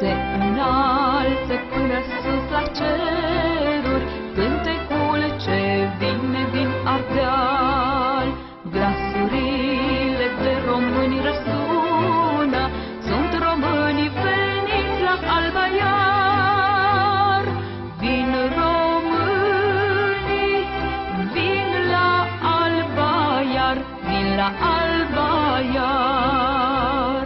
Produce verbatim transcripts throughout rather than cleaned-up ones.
se înalță până sus la ceruri, cântecul ce vine din Ardeal. Glasurile de români răsună, sunt românii veniți la Alba Iar. Vin românii, vin la Alba Iar, vin la Alba Iar.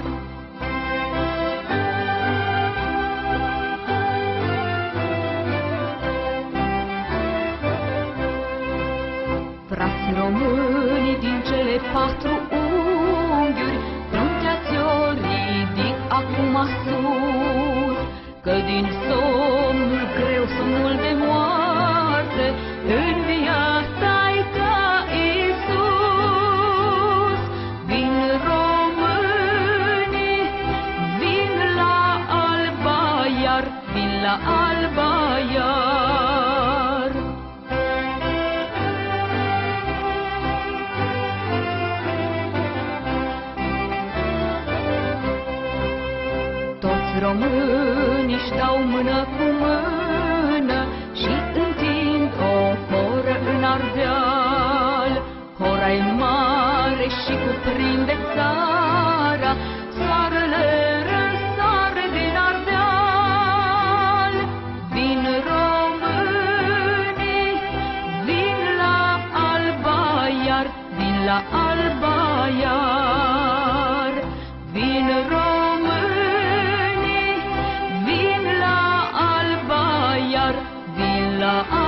Frați români din cele patru unghiuri, fruntea ți-o ridic acum sus, că din somnul greu, somnul de moarte, în viața-i ca Iisus. Vin românii, vin la Alba Iar, vin la Alba Iar. Toți românii își dau mână cu mână și întind o horă în Ardeal. Hora-i mare și cuprinde țara, soarele răsare din Ardeal. Vin românii, vin la Alba Iar, vin la Alba Iar. Vin românii, vin la Alba Iar, vin la